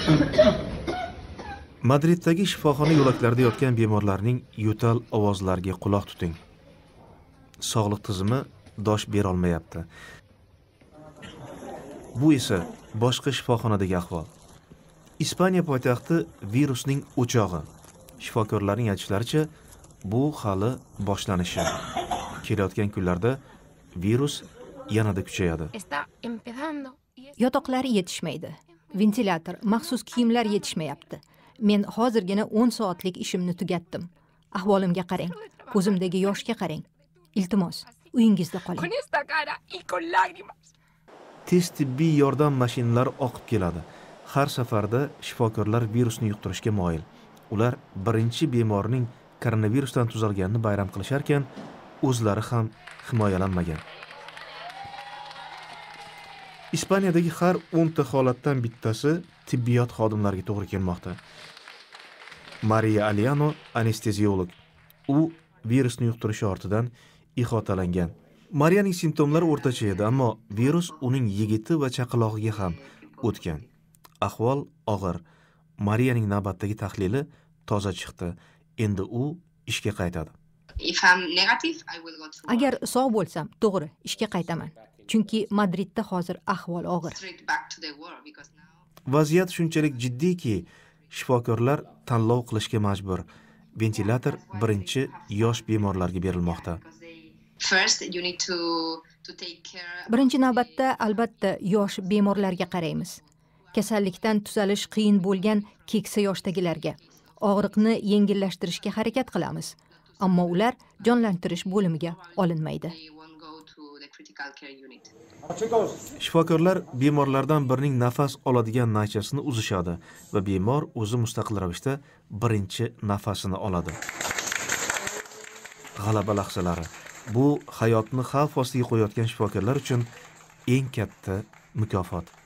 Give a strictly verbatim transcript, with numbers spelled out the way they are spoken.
Madriddagi shifoxona yo'laklarida yotgan bemorlarning yo'tal ovozlariga quloq tuting. Sog'liq tizimi dosh bera olmayapti. Bu esa boshqa shifoxonadagi ahvol. Ispaniya poytaxti virusning o'chog'i. Shifokorlarning aytishlaricha, bu hali boshlanishi. Kelayotgan kunlarda virus yanada kuchayadi. Yotoqlari yetishmaydi. Ventilator, maxsus kiyimlar yetishmayapti. Men hozirgina o'n soatlik ishimni tugatdim. Ahvolimga qarang, ko'zimdagi yoshga qarang. Iltimos, uyingizda qoling. Tez tibbiy yordam mashinalari oqib keladi. Har safarda shifokorlar virusni yuqtirishga moyil. Ular birinchi bemorning koronavirusdan tuzalganini bayram qilisharkan, o'zlari ham himoyalanmagan. Ispaniyadagi har o'nta holatdan bittasi tibbiyot xodimlariga to'g'ri kelmoqda. Maria Aliano anesteziolog. U virusni yuqtirishi ortidan ihotalangan. Mariyaning simptomlari o'rtacha edi, ammo virus uning yigiti va chaqalog'iga ham o'tgan. Ahvol og'ir. Mariyaning navbatdagi tahlili toza chiqdi. Endi u ishga qaytadi. Agar sog' bo'lsam, to'g'ri, ishga qaytaman. Chunki Madridda hozir ahvol og'ir. Vaziyat shunchalik jiddiyki, shifokorlar tanlov qilishga majbur. Ventilator birinchi yosh bemorlarga berilmoqda. Birinchi navbatda albatta yosh bemorlarga qaraymiz. Kasallikdan tuzalish qiyin bo'lgan keksa yoshdagilarga og'riqni yengillashtirishga harakat qilamiz. Ammo ular jonlantirish bo'limiga olinmaydi. Shifokorlar bemorlardan birining nafas oladigan naychasini uzishadi va bemor o'zi mustaqil ravishda birinchi nafasini oladi. G'alaba lahzalari. Bu hayotni xavf ostiga qo'yayotgan shifokorlar uchun eng katta mukofot.